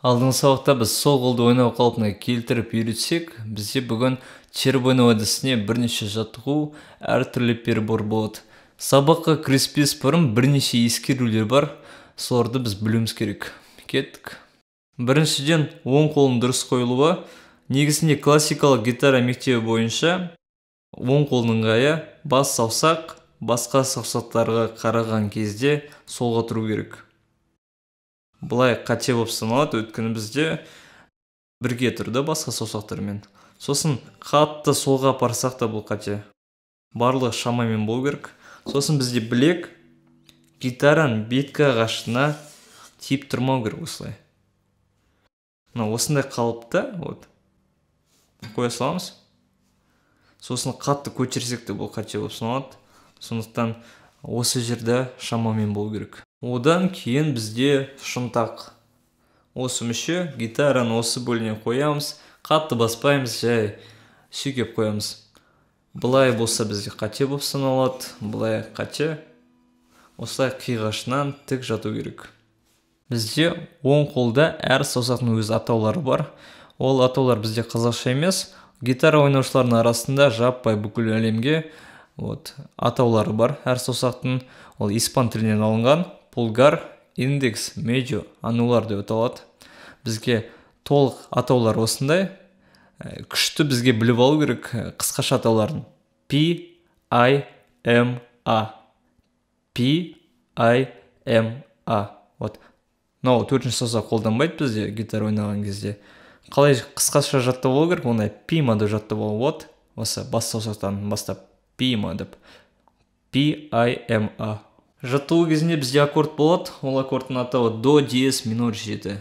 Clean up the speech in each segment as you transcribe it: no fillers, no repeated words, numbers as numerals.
Алдыңғы сабақта біз сол қолды ойнау қалпына келтіріп үйретсек, бізде бүгін черіп ойнау әдісіне бірнеше жаттығу, әртүрлі перебор болады. Сабаққа кіріспес бұрын бірнеше ескерулер бар, соларды біз білуіміз керек. Кеттік. Біріншіден, оң қолын дұрыс қойылуы. Негізінде классикалық гитара мектебі бойынша оң қолдың ыңғайы бас саусақ басқа саусақтарға қараған кезде солға тұру керек. Бұлай қате болып саналады, өйткені бізде бірге тұрды басқа саусақтармен. Сосын қатты солға апарсақ та бұл қате. Барлығы шамамен болу керек. Сосын бізде білек гитараның беткі ағашына тиіп тұрмау керек осылай. Осындай қалыпта қоя саламыз. Сосын қатты көтерсек те бұл қате болып саналады. Сондықтан осы жерде шамамен болу керек. Одан кейін бізде шынтақ. Осы мүше гитараны осы бөліне қоямыз, қатты баспаймыз, жай сүйкеп қоямыз. Бұлай болса бізде қате болып саналады, бұлай қате. Осылай қиғашынан тік жату керек. Бізде оң қолда әр саусақтың өз атаулары бар. Ол атаулар бізде қазақша емес, гитара ойнаушылардың арасында жаппай бүкіл әлемге атаулары бар. Әр саусақтың ол испан тілінен алынған. Пулгар, индекс, медио, анулар деп аталады. Бізге толық атаулар осындай. Күшті бізге біліп алу керек қысқаша атауларын. P, I, M, A. P, I, M, A. Төртінші саусақ қолданбайды бізде гитара ойнаған кезде. Қалай қысқаша жаттап алу керек? Ондай пима деп жаттап алу. Осы бас саусақтан бастап пима деп. P, I, M, A. Жаттығу кезінде бізде аккорд болады. Ол аккордтың атауы до, диез, минор 7.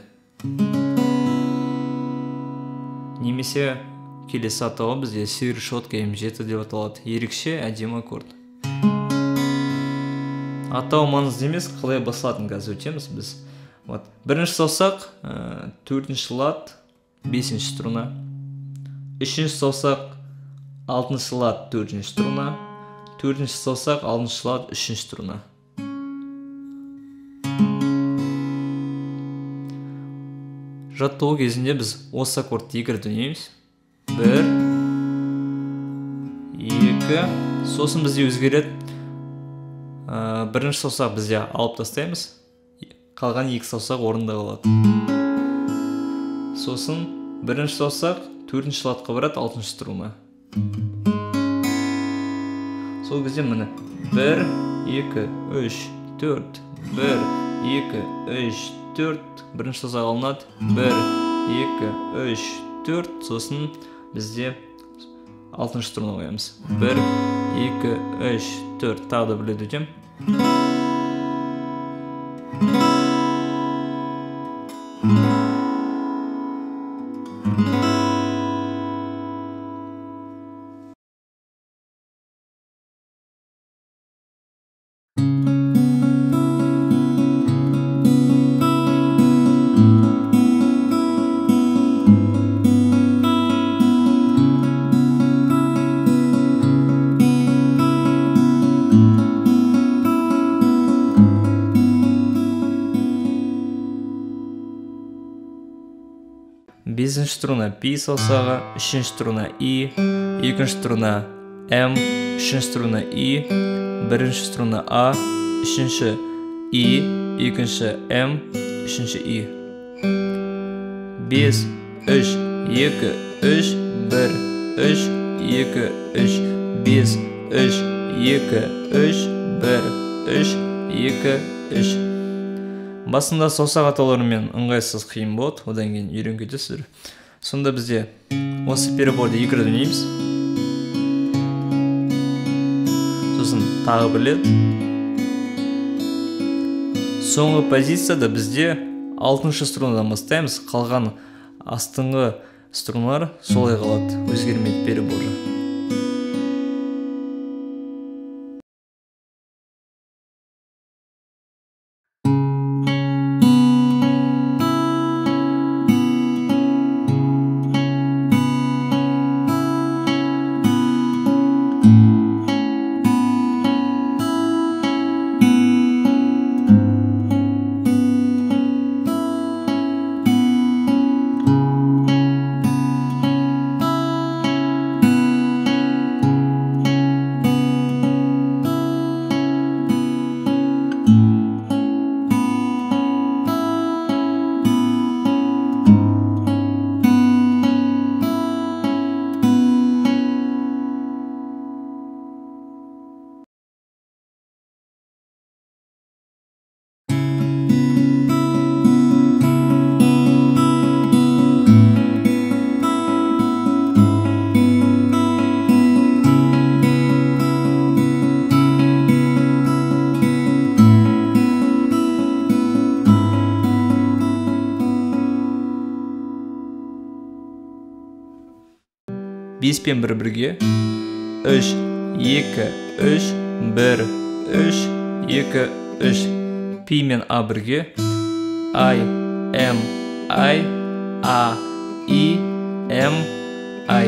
Немесе келесі атауы бізде си решетка М7 деп аталады. Ерекше әдемі аккорд. Атау маңызды емес, қалай басылатынын қазір өтеміз біз. Бірінші саусақ 4-ші лад 5-ші струна. 3-ші саусақ 6-ші лад 4-ші струна. 4-ші саусақ 6-ші лад 3-ші струна. Жаттығу кезінде біз осы аккордты екіріп ойнаймыз. 1, 2, сосын бізде өзгереді. Бірінші саусақ бізде алып тастаймыз. Қалған екі саусақ орында қалады. Сосын бірінші саусақ 4-ші ладқа барады 6-ші струна. Сол кезде міне 1, 2, 3, 4, 1, 2, 3, 4, бірінші саусақ алынады. 1, 2, 3, 4, сосын бізде 6-ші струна қоямыз. 1, 2, 3, 4, тағы да біледі өтем. Бесінші струна P саусағы, үшінші струна I, екінші струна M, үшінші струна I, бірінші струна A, үшінші I, екінші M, үшінші I. 5, 3, 2, 3, 1, 3, 2, 3, 5, 3, 2, 3, 1, 3, 2, 3. Басында саусақ атауларымен ыңғайсыз қиын болады, одан кейін үйреніп кетесіздер. Сонда бізде осы переборды екіріп ойнаймыз. Сосын тағы бір рет. Соңғы позицияда бізде 6-ші струнадан бастаймыз. Қалған астыңғы струналар солай қалады, өзгермейді переборы. 5 пен 1 бірге. 3, 2, 3, 1, 3, 2, 3. Пи мен А бірге. I, М, I, А, И, М, I.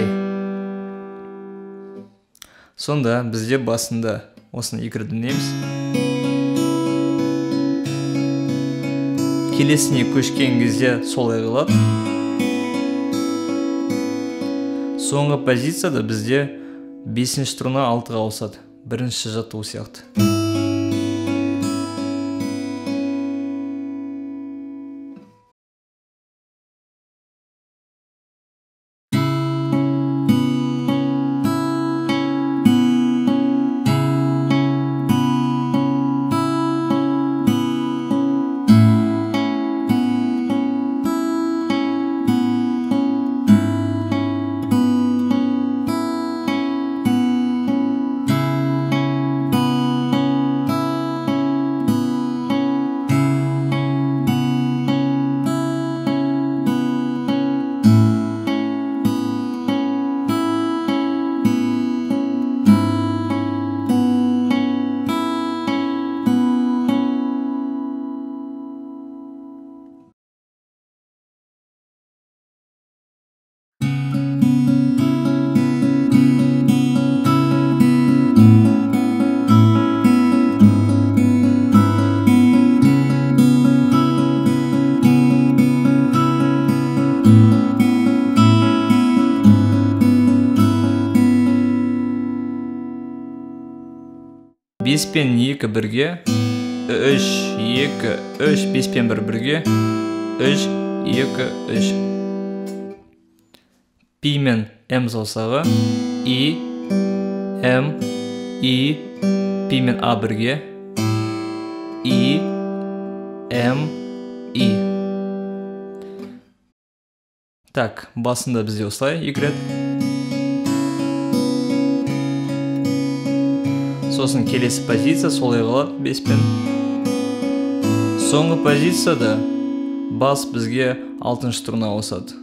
Сонда бізде басында осыны екірдімнеміз. Келесіне көшкен кезде солай қалады. Соңғы позицияда бізде 5-ші струна 6-ға ауысады. Бірінші жаттығу сияқты. Бес пен 2 бірге. 3, 2, 3, 5 пен 1 бірге. 3, 2, 3. Пи мен М саусағы. И, М, И, Пи мен А бірге. И, М, И. Так, басында бізде осылай 2 рет. Сосын келесі позиция солай қалады 5 пен. Соңғы позицияда бас бізге 6-шы струна ауысады.